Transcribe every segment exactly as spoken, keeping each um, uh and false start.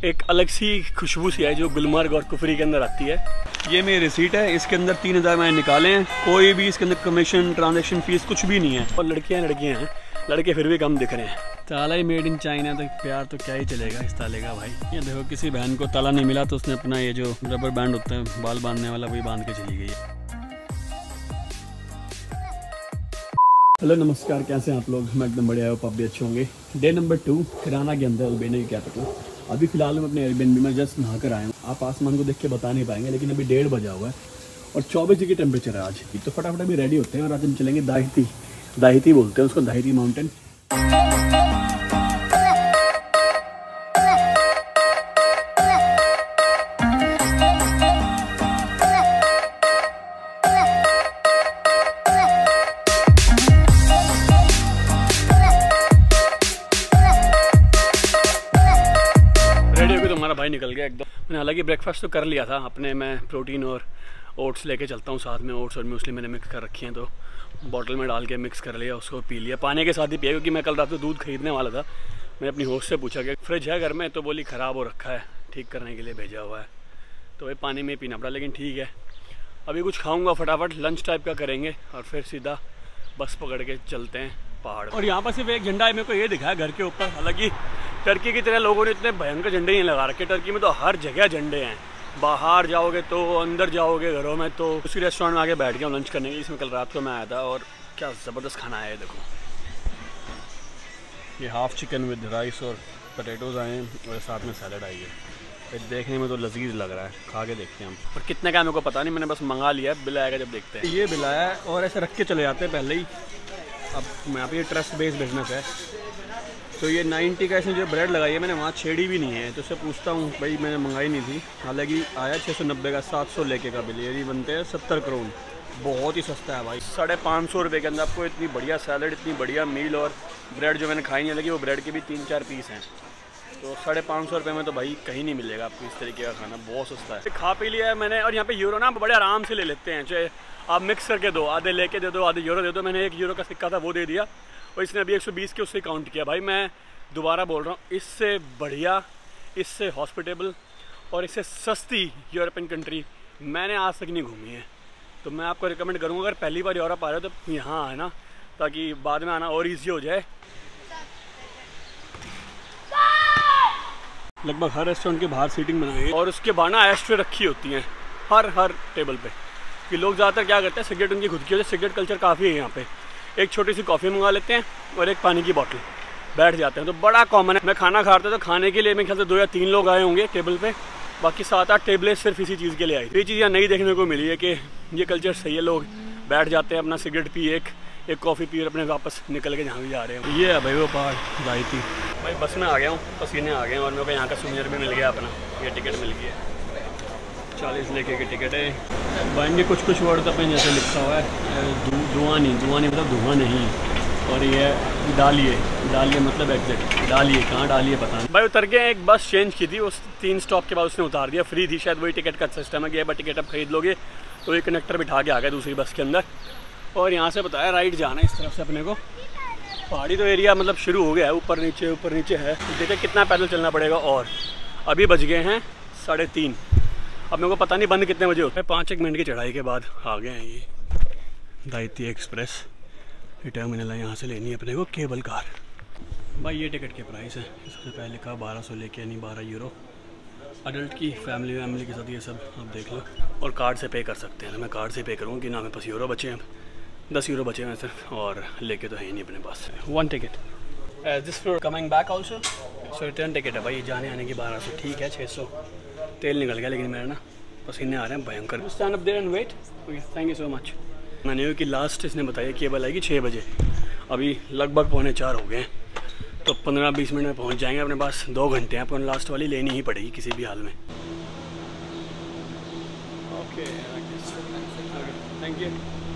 एक अलग सी खुशबू सी है जो गुलमर्ग और कुफरी के अंदर आती है। ये मेरी रिसीट है, इसके अंदर तीन हज़ार मैंने निकाले हैं। कोई भी इसके अंदर कमीशन ट्रांजेक्शन फीस कुछ भी नहीं है। और लड़कियां लड़कियां हैं, लड़के फिर भी कम दिख रहे हैं। ताला ही मेड इन चाइना, तो प्यार तो क्या ही चलेगा इस ताले का भाई। ये देखो किसी बहन को ताला नहीं मिला तो उसने अपना ये जो रबर बैंड होता है बाल बांधने वाला वही बांध के चली गई है। हेलो नमस्कार, कैसे हैं आप लोग? मैं एकदम बढ़िया हूँ, आप भी अच्छे होंगे। डे नंबर टू तिराना के अंदर अल्बानिया की कैपिटल। अभी फिलहाल मैं अपने एयरबीएनबी में जस्ट नहा कर आया हूँ। आप आसमान को देख के बता नहीं पाएंगे, लेकिन अभी डेढ़ बजा हुआ है और चौबीस डिग्री टेम्परेचर है आज। तो फटाफट अभी रेडी होते हैं और आज हम चलेंगे दाहिती दाहिती बोलते हैं उसको, दाहिती माउंटेन। हमारा भाई निकल गया एकदम। मैंने हालांकि ब्रेकफास्ट तो कर लिया था अपने, मैं प्रोटीन और ओट्स लेके चलता हूँ साथ में। ओट्स और मूसली मैंने मिक्स कर रखी हैं, तो बॉटल में डाल के मिक्स कर लिया, उसको पी लिया। पानी के साथ ही पिया, क्योंकि मैं कल रात को दूध खरीदने वाला था। मैंने अपनी होस्ट से पूछा कि फ्रिज है घर में, तो बोली ख़राब हो रखा है, ठीक करने के लिए भेजा हुआ है। तो वही पानी में पीना पड़ा, लेकिन ठीक है। अभी कुछ खाऊँगा फटाफट, लंच टाइप का करेंगे और फिर सीधा बस पकड़ के चलते हैं पहाड़। और यहाँ पर सिर्फ एक झंडा है, मेरे को ये दिखा है घर के ऊपर। हालांकि टर्की की तरह लोगों ने इतने भयंकर झंडे नहीं लगा रखे। टर्की में तो हर जगह झंडे हैं, बाहर जाओगे तो, अंदर जाओगे घरों में तो। उसी रेस्टोरेंट में आके बैठ गया हूँ लंच करने के लिए। इसमें कल रात को मैं आया था और क्या ज़बरदस्त खाना आया है। देखो ये हाफ़ चिकन विद राइस और पोटैटोज़ आए हैं और साथ में सैलड आई है। देखने में तो लजीज लग रहा है, खा के देखते हैं हम। और कितने का मेरे को पता नहीं, मैंने बस मंगा लिया है। बिल आएगा जब देखते हैं। ये बिल आया है और ऐसे रख के चले जाते हैं पहले ही। अब यहाँ पे ये ट्रस्ट बेस्ड बिजनेस है, तो ये नाइन्टी का इसने जो ब्रेड लगाई है मैंने वहाँ छेड़ी भी नहीं है। तो उससे पूछता हूँ भाई, मैंने मंगाई नहीं थी। हालांकि आया छः सौ नब्बे का, सात सौ लेके का बिल। ये बनते हैं सत्तर करोड़, बहुत ही सस्ता है भाई। साढ़े पाँच सौ रुपये के अंदर आपको इतनी बढ़िया सैलड, इतनी बढ़िया मील और ब्रेड जो मैंने खाई नहीं, लगी वो ब्रेड के भी तीन चार पीस हैं। तो साढ़े पाँच सौ रुपये में तो भाई कहीं नहीं मिलेगा आपको इस तरीके का खाना, बहुत सस्ता है। खा पी लिया है मैंने। और यहाँ पे यूरो ना बड़े आराम से ले लेते हैं, चाहे आप मिक्स करके दो, आधे लेके दे दो, आधे यूरो दे दो। मैंने एक यूरो का सिक्का था वो दे दिया और इसने अभी एक सौ बीस के उससे काउंट किया। भाई मैं दोबारा बोल रहा हूँ, इससे बढ़िया, इससे हॉस्पिटेबल और इससे सस्ती यूरोपियन कंट्री मैंने आज तक नहीं घूमी है। तो मैं आपको रिकमेंड करूँगा, अगर पहली बार यूरोप आ रहे हो तो यहाँ आना, ताकि बाद में आना और ईजी हो जाए। लगभग हर रेस्टोरेंट के बाहर सीटिंग बनाई है और उसके बाहर ना एस्ट्रे रखी होती हैं हर हर टेबल पे। कि लोग ज़्यादातर क्या करते हैं, सिगरेट उनकी खुद की होती है। सिगरेट कल्चर काफ़ी है यहाँ पे। एक छोटी सी कॉफ़ी मंगा लेते हैं और एक पानी की बोतल, बैठ जाते हैं। तो बड़ा कॉमन है। मैं खाना खा रहा था तो खाने के लिए मेरे ख्याल से दो या तीन लोग आए होंगे टेबल पे, बाकी सात आठ टेबलें सिर्फ इसी चीज़ के लिए आई। ये चीज़ यहाँ नई देखने को मिली है कि ये कल्चर सही है। लोग बैठ जाते हैं, अपना सिगरेट पी, एक एक कॉफ़ी पी और अपने वापस निकल के जहाँ भी जा रहे हैं। ये है भाई वो पहाड़ दाहिती। भाई बस में आ गया हूँ, पसीने आ गए हैं और मेरे को यहाँ का सूनियर भी मिल गया अपना। ये टिकट मिल गई है, चालीस लेके की टिकट है। बाइंगे कुछ कुछ वर्ड अपने जैसे लिखा हुआ है, धुआं नहीं, धुआं नहीं मतलब धुआं नहीं। और ये डालिए, डालिए मतलब एग्जिट, डालिए कहाँ डालिए पता नहीं। भाई उतर के एक बस चेंज की थी, उस तीन स्टॉप के बाद उसने उतार दिया। फ्री थी शायद, वही टिकट का सिस्टम है कि बस टिकट अब खरीद लोगे तो ये कनेक्टर बिठा के आ गया दूसरी बस के अंदर। और यहाँ से बताया राइट जाना है इस तरफ से अपने को। पहाड़ी तो एरिया मतलब शुरू हो गया है, ऊपर नीचे ऊपर नीचे है। देखिए कितना पैदल चलना पड़ेगा। और अभी बज गए हैं साढ़े तीन। अब मेरे को पता नहीं बंद कितने बजे होते हैं। पाँच एक मिनट की चढ़ाई के बाद आ गए हैं ये दाहिती एक्सप्रेस। ये टर्मिनल है, यहाँ से लेनी है अपने को केबल कार। भाई ये टिकट के प्राइस है। सबसे पहले का बारह सौ लेके, यानी बारह यूरो। अडल्ट की फैमिली वैमिली के साथ ये सब आप देख लो। और कार्ड से पे कर सकते हैं, तो मैं कार्ड से पे करूँगा कि ना मेरे पास यूरो बचे हैं, दस यूरो बचे हैं सिर्फ। और लेके तो है ही नहीं अपने पास। One ticket this for coming back also. So return ticket है भाई, जाने आने की बारह सौ। ठीक है, छः सौ तेल निकल गया, लेकिन मेरा ना पसीने आ रहे हैं भयंकर। Stand up there and wait. Thank you so much. मैंने कि लास्ट इसने बताया केबल आएगी छः बजे, अभी लगभग पौने चार हो गए हैं। तो पंद्रह बीस मिनट में पहुंच जाएंगे अपने पास। दो घंटे हैं, अपन लास्ट वाली लेनी ही पड़ेगी किसी भी हाल में। Okay thank you.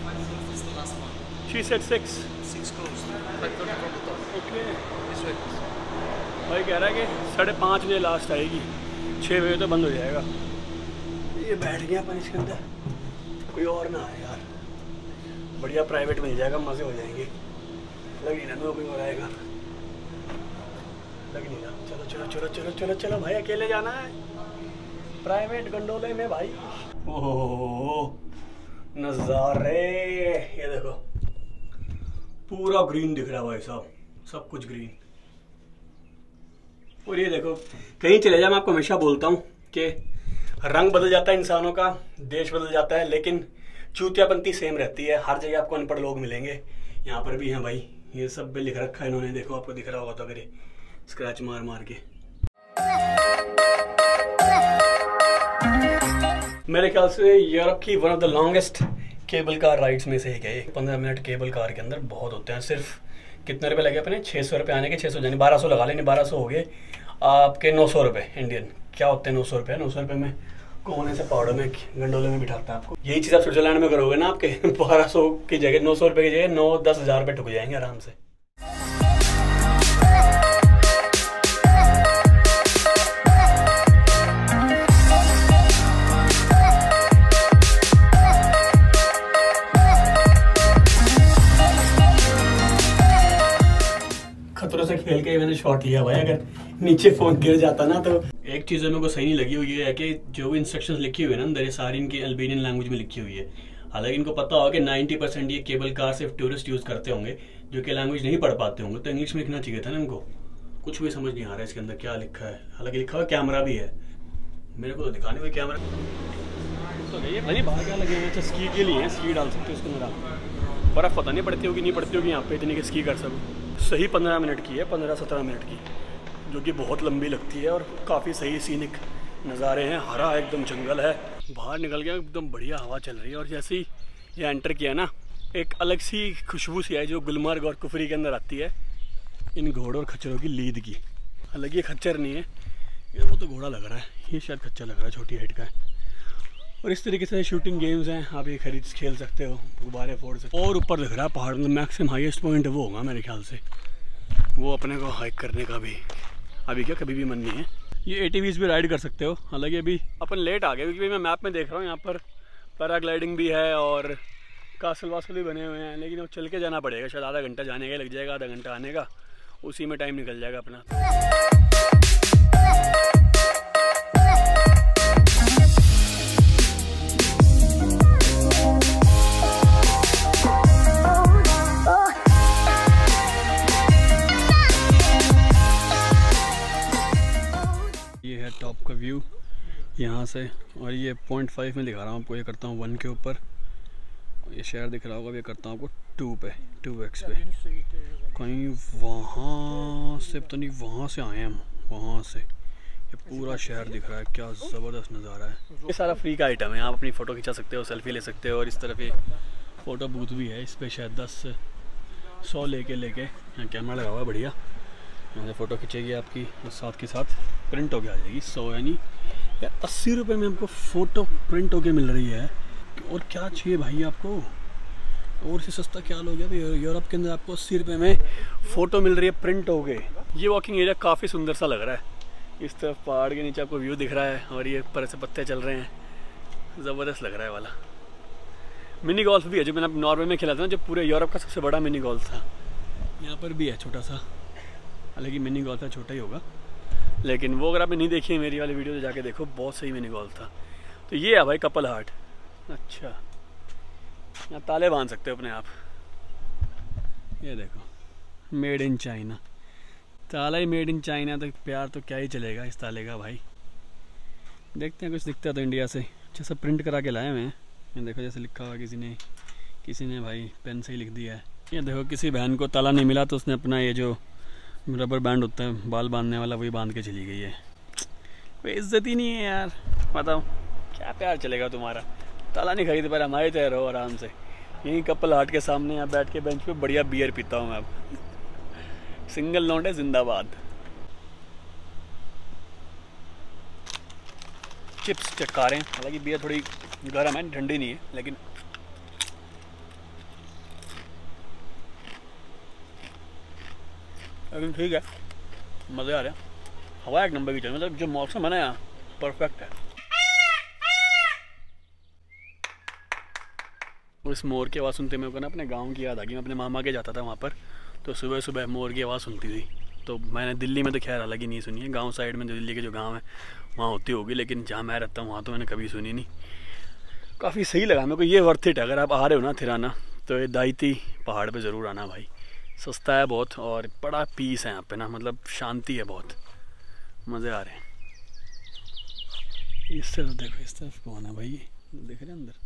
She said six six okay. भाई कह रहा है कि साढ़े पाँच बजे लास्ट आएगी, छः बजे तो बंद हो जाएगा। ये बैठ गया अपन इसके अंदर, कोई और ना आए यार। बढ़िया प्राइवेट मिल जाएगा, मज़े हो जाएंगे। लगी ना तो भी हो जाएगा। लग नहीं रहा। चलो चलो चलो चलो चलो चलो भाई, अकेले जाना है प्राइवेट गंडोले में भाई। ओह नज़ारे, ये देखो पूरा ग्रीन दिख रहा है भाई साहब, सब कुछ ग्रीन। और ये देखो, कहीं चले जाए मैं आपको हमेशा बोलता हूँ कि रंग बदल जाता है इंसानों का, देश बदल जाता है, लेकिन चूतियापंती सेम रहती है। हर जगह आपको अनपढ़ लोग मिलेंगे, यहाँ पर भी हैं भाई। ये सब भी लिख रखा है इन्होंने, देखो आपको दिख रहा होगा तो, अगर स्क्रैच मार मार के। मेरे ख्याल से यूरोप की one of the longest cable car rides में से एक है। पंद्रह मिनट केबल कार के अंदर बहुत होते हैं। सिर्फ कितने रुपए लगे अपने, छः सौ रुपये आने के, छः सौ जाने, बारह सौ लगा लेने, बारह सौ हो गए आपके नौ सौ रुपये इंडियन। क्या होते हैं नौ सौ रुपये? नौ सौ रुपये में कौन ऐसे पहाड़ों में गंडोले में बिठाता है आपको? यही चीज़ आप स्विट्जरलैंड में करोगे ना, आपके बारह सौ की जगह, नौ सौ रुपये की जगह नौ दस हज़ार रुपये ठुक जाएंगे आराम से। खतरों से खेल के मैंने शॉट लिया भाई। अगर नीचे फोन गिर जाता ना तो। एक चीज़ मेरे को सही नहीं लगी हुई है कि जो भी इंस्ट्रक्शंस लिखी हुई है ना अंदर, ये सारी इनकी अल्बेनियन लैंग्वेज में लिखी हुई है। हालांकि इनको पता होगा कि नब्बे परसेंट ये केबल कार सिर्फ टूरिस्ट यूज़ करते होंगे जो कि लैंग्वेज नहीं पढ़ पाते होंगे, तो इंग्लिश में लिखना चाहिए था ना इनको। कुछ भी समझ नहीं आ रहा है इसके अंदर क्या लिखा है। हालांकि लिखा हुआ कैमरा भी है, मेरे को तो दिखाने हुए कैमरा तो ये भाई बाहर क्या लगे हुए स्की के लिए, स्की डाल सकते हो इसके अंदर। बर्फ़ पता नहीं पड़ती होगी, नहीं पड़ती होगी यहाँ पे इतनी कि स्की कर सकूँ। सही पंद्रह मिनट की है, पंद्रह सत्रह मिनट की, जो कि बहुत लंबी लगती है। और काफ़ी सही सीनिक नज़ारे हैं, हरा एकदम जंगल है। बाहर निकल गया, एकदम बढ़िया हवा चल रही है। और जैसे ही ये एंटर किया ना, एक अलग सी खुशबू सी है जो गुलमर्ग और कुफरी के अंदर आती है, इन घोड़ों और खच्चरों की लीद की। हालांकि ये खच्चर नहीं है, ये वो तो घोड़ा लग रहा है, ये शायद खच्चर लग रहा है, छोटी हाइट का है। और इस तरीके से शूटिंग गेम्स हैं, आप ये खरीद खेल सकते हो, गुब्बारे फोड़ सकते हो। और ऊपर दिख रहा है पहाड़ में मैक्सिमम हाईएस्ट पॉइंट वो होगा मेरे ख्याल से, वो अपने को हाइक करने का भी अभी क्या कभी भी मन नहीं है। ये एटीवीज़ भी राइड कर सकते हो। हालांकि अभी अपन लेट आ गए क्योंकि मैं मैप में देख रहा हूँ यहाँ पर पैराग्लाइडिंग भी है और कासल वासल भी बने हुए हैं, लेकिन अब चल के जाना पड़ेगा। शायद आधा घंटा जाने का लग जाएगा, आधा घंटा आने का, उसी में टाइम निकल जाएगा अपना। ये है टॉप का व्यू यहाँ से, और ये पॉइंट फाइव में दिखा रहा हूँ आपको, ये करता हूँ वन के ऊपर, ये शहर दिख रहा होगा, ये करता हूँ आपको टू पे, टू एक्स पे। कहीं वहाँ से पता नहीं, वहाँ से आए हम, वहाँ से ये पूरा शहर दिख रहा है। क्या ज़बरदस्त नज़ारा है। ये सारा फ्री का आइटम है, आप अपनी फ़ोटो खिंचा सकते हो, सेल्फी ले सकते हो। और इस तरफ ये फ़ोटो बूथ भी है, इस पर शायद दस सौ लेके लेके यहाँ कैमरा लगा हुआ है बढ़िया, यहाँ से फ़ोटो खींचेगी आपकी, साथ के साथ प्रिंट होके आ जाएगी। सौ यानी अस्सी रुपये में आपको फ़ोटो प्रिंट होके मिल रही है। और क्या चाहिए भाई आपको, और इससे सस्ता क्या लोगे? तो यूरोप के अंदर आपको अस्सी रुपये में फ़ोटो मिल रही है प्रिंट हो गए। ये वॉकिंग एरिया काफ़ी सुंदर सा लग रहा है। इस तरफ पहाड़ के नीचे आपको व्यू दिख रहा है और ये ऊपर से पत्ते चल रहे हैं, ज़बरदस्त लग रहा है वाला। मिनी गोल्फ भी है जो मैंने नॉर्वे में खेला था ना, जो पूरे यूरोप का सबसे बड़ा मिनी गोल्फ था। यहाँ पर भी है छोटा सा, हालांकि मिनी गोल्फ था छोटा ही होगा, लेकिन वो अगर आपने नहीं देखी है मेरी वाली वीडियो तो जाके देखो, बहुत सही मिनी गोल्फ था। तो ये है भाई कपल हार्ट। अच्छा, यहाँ ताले बांध सकते हो अपने आप। ये देखो मेड इन चाइना, ताला ही मेड इन चाइना, तो प्यार तो क्या ही चलेगा इस ताले का भाई। देखते हैं कुछ दिखता है तो इंडिया से। अच्छा सब प्रिंट करा के लाए हुए हैं, ये देखो जैसे लिखा हुआ किसी ने किसी ने भाई पेन से ही लिख दिया है। ये देखो किसी बहन को ताला नहीं मिला तो उसने अपना ये जो रबर बैंड होता है बाल बांधने वाला, वही बांध के चली गई है। कोई इज्जत ही नहीं है यार, बताओ क्या प्यार चलेगा तुम्हारा। ताला नहीं खरीद पा रहा, हमारे तय रहो आराम से। यहीं कपल हार्ट के सामने यहाँ बैठ के बेंच पे बढ़िया बियर पीता हूँ मैं अब। सिंगल नोट है जिंदाबाद। चिप्स चटका रहे हैं, हालांकि बियर थोड़ी गर्म है, ठंडी नहीं है, लेकिन लेकिन ठीक है, मज़े आ रहे हैं। हवा एक नंबर की चल, मतलब जो मौसम है ना यहाँ परफेक्ट है। इस मोर की आवाज़ सुनते मेरे को ना अपने गांव की याद आ गई। मैं अपने मामा के जाता था वहाँ पर, तो सुबह सुबह मोर की आवाज़ सुनती थी। तो मैंने दिल्ली में तो खैर अलग ही नहीं सुनी है, गांव साइड में जो दिल्ली के जो गांव है वहाँ होती होगी, लेकिन जहाँ मैं रहता हूँ वहाँ तो मैंने कभी सुनी नहीं। काफ़ी सही लगा मेरे को, ये वर्थ इट। अगर आप आ रहे हो ना थिराना तो ये दाईती पहाड़ पे ज़रूर आना भाई, सस्ता है बहुत और बड़ा पीस है यहाँ पे ना, मतलब शांति है बहुत, मज़े आ रहे हैं। इस तरफ देखो, इस तरफ कौन है भाई, देख रहे हैं अंदर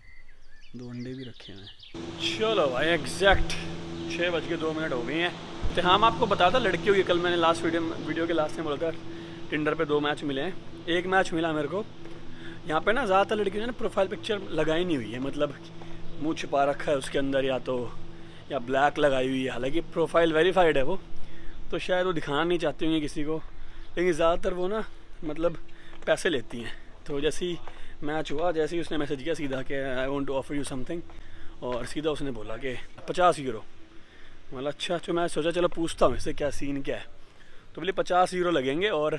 दो अंडे भी रखे हुए हैं। चलो भाई एग्जैक्ट छः बज के दो मिनट हो गए हैं। तो हाँ मैं आपको बता था लड़कियों की, कल मैंने लास्ट वीडियो वीडियो के लास्ट में बोला था टिंडर पे दो मैच मिले हैं, एक मैच मिला मेरे को। यहाँ पे ना ज़्यादातर लड़कियों ने ना प्रोफाइल पिक्चर लगाई नहीं हुई है, मतलब मुँह छिपा रखा है उसके अंदर, या तो या ब्लैक लगाई हुई है। हालांकि प्रोफाइल वेरीफाइड है वो, तो शायद वो दिखाना नहीं चाहती होंगी किसी को, लेकिन ज़्यादातर वो ना मतलब पैसे लेती हैं। तो जैसे ही मैच हुआ, जैसे ही उसने मैसेज किया सीधा कि I want to offer you something, और सीधा उसने बोला कि पचास यूरो। मतलब अच्छा, तो मैं सोचा चलो पूछता हूँ इससे क्या सीन क्या है। तो बोले पचास यूरो लगेंगे और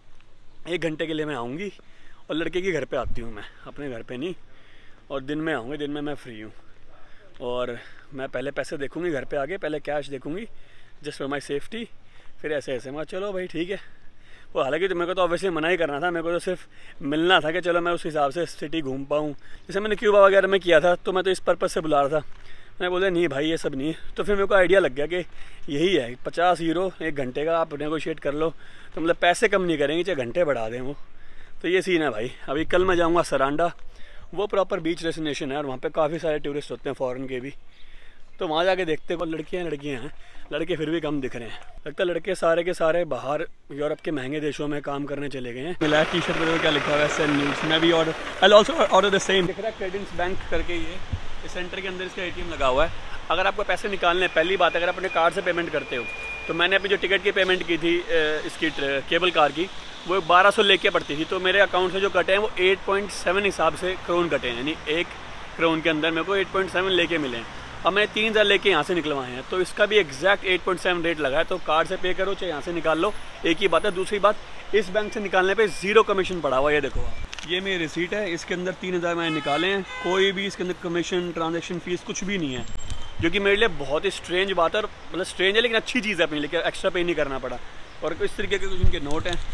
एक घंटे के लिए मैं आऊँगी, और लड़के के घर पे आती हूँ मैं, अपने घर पे नहीं, और दिन में आऊँगी, दिन में मैं फ्री हूँ। और मैं पहले पैसे देखूँगी घर पे आके, पहले कैश देखूँगी जस्ट फॉर माई सेफ्टी, फिर ऐसे ऐसे। मैं चलो भाई ठीक है। वो हालांकि तो मेरे को तो ऑब्वियसली मना ही करना था, मेरे को तो सिर्फ मिलना था कि चलो मैं उस हिसाब से सिटी घूम पाऊँ। जैसे मैंने क्यूबा वगैरह में किया था, तो मैं तो इस पर्पज़ से बुला रहा था। मैं बोला नहीं भाई ये सब नहीं। तो फिर मेरे को आइडिया लग गया कि यही है, पचास यूरो एक घंटे का आप नेगोशिएट कर लो, तो मतलब पैसे कम नहीं करेंगे, चाहे घंटे बढ़ा दें वो। तो ये सीन है भाई। अभी कल मैं जाऊँगा सरांडा, वो प्रॉपर बीच डेस्टिनेशन है, और वहाँ पे काफ़ी सारे टूरिस्ट होते हैं फॉरेन के भी। तो वहाँ जाके देखते हैं, लड़कियाँ लड़कियाँ हैं, लड़के फिर भी कम दिख रहे हैं। लगता है लड़के सारे के सारे बाहर यूरोप के महंगे देशों में काम करने चले गए हैं। मिला टी शर्ट पर क्या लिखा हुआ है, सेंड न्यूज़। मैं भी order I also order the same. दिख रहा है क्रेडेंस बैंक करके, ये इस सेंटर के अंदर इसका एटीएम लगा हुआ है। अगर आपको पैसे निकालने, पहली बात अगर आप अपने कार्ड से पेमेंट करते हो, तो मैंने अपनी जो टिकट की पेमेंट की थी इसकी केबल कार की, वो बारह सौ लेके पड़ती थी। तो मेरे अकाउंट से जो कटे हैं वो एट पॉइंट सेवन हिसाब से क्रोन कटे हैं, यानी एक क्रोन के अंदर मेरे को एट पॉइंट सेवन लेके मिले हैं। अब मैंने तीन हज़ार लेके यहाँ से निकलवाए हैं, तो इसका भी exact eight point seven rate लगा है। तो कार्ड से पे करो चाहे यहाँ से निकाल लो, एक ही बात है। दूसरी बात, इस बैंक से निकालने पे जीरो कमीशन पड़ा हुआ है। ये देखो, ये मेरी रिसीट है, इसके अंदर तीन हज़ार मैंने निकाले हैं, कोई भी इसके अंदर कमीशन, ट्रांजेक्शन फीस कुछ भी नहीं है, जो कि मेरे लिए बहुत ही स्ट्रेंज बात है। मतलब स्ट्रेंज है लेकिन अच्छी चीज़ है अपने लिए, एक्स्ट्रा पे नहीं करना पड़ा। और इस तरीके के कुछ इनके नोट हैं,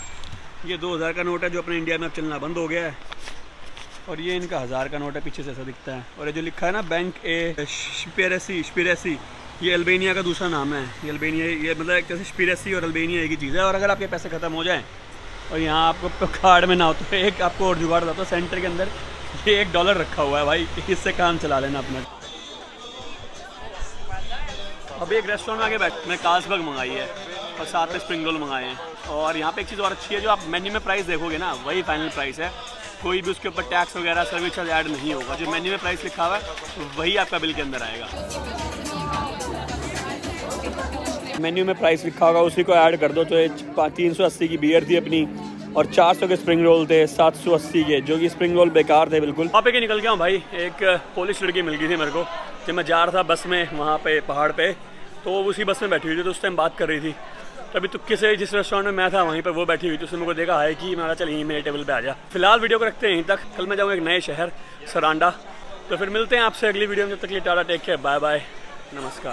ये दो हज़ार का नोट है जो अपने इंडिया में अब चलना बंद हो गया है, और ये इनका हज़ार का नोट है, पीछे से ऐसा दिखता है। और ये जो लिखा है ना बैंक ए स्पिरेसी, स्पिरेसी, ये अल्बानिया का दूसरा नाम है। ये अल्बानिया, ये मतलब एक तरह से स्पिरेसी और अल्बानिया एक ही चीज़ है। और अगर आपके पैसे ख़त्म हो जाएँ और यहाँ आपको कार्ड में ना हो, तो एक आपको और जुगाड़ था, तो सेंटर के अंदर ये एक डॉलर रखा हुआ है भाई, इससे काम चला लेना अपना। अभी एक रेस्टोरेंट में आके बैठ, मैंने कार्लसबर्ग मंगाई है और साथ में स्प्रिंग रोल मंगाए हैं। और यहाँ पे एक चीज़ और अच्छी है, जो आप मेन्यू में प्राइस देखोगे ना वही फाइनल प्राइस है, कोई भी उसके ऊपर टैक्स वगैरह सर्विस चार्ज ऐड नहीं होगा। जो मेन्यू में प्राइस लिखा हुआ है वही आपका बिल के अंदर आएगा। मेन्यू में प्राइस लिखा होगा उसी को ऐड कर दो। तो तीन सौ अस्सी की बियर थी अपनी, और चार सौ के स्प्रिंग रोल थे, सात सौ अस्सी के, जो कि स्प्रिंग रोल बेकार थे बिल्कुल। वहाँ पे के निकल गया हूँ भाई। एक पोलिश लड़की मिल गई थी मेरे को, जब मैं जा रहा था बस में वहाँ पे पहाड़ पे, तो वो उसी बस में बैठी हुई थी, तो उस टाइम बात कर रही थी। तभी तुक्के से जिस रेस्टोरेंट में मैं था वहीं पर वो बैठी हुई थी, उसने मेरे को देखा है कि मैं चल यहीं मेरे टेबल पे आ जा। फिलहाल वीडियो को रखते हैं यहीं तक, कल मैं जाऊँगा एक नए शहर सरांडा। तो फिर मिलते हैं आपसे अगली वीडियो में, जब तक लिए tata, take care, bye bye, नमस्कार।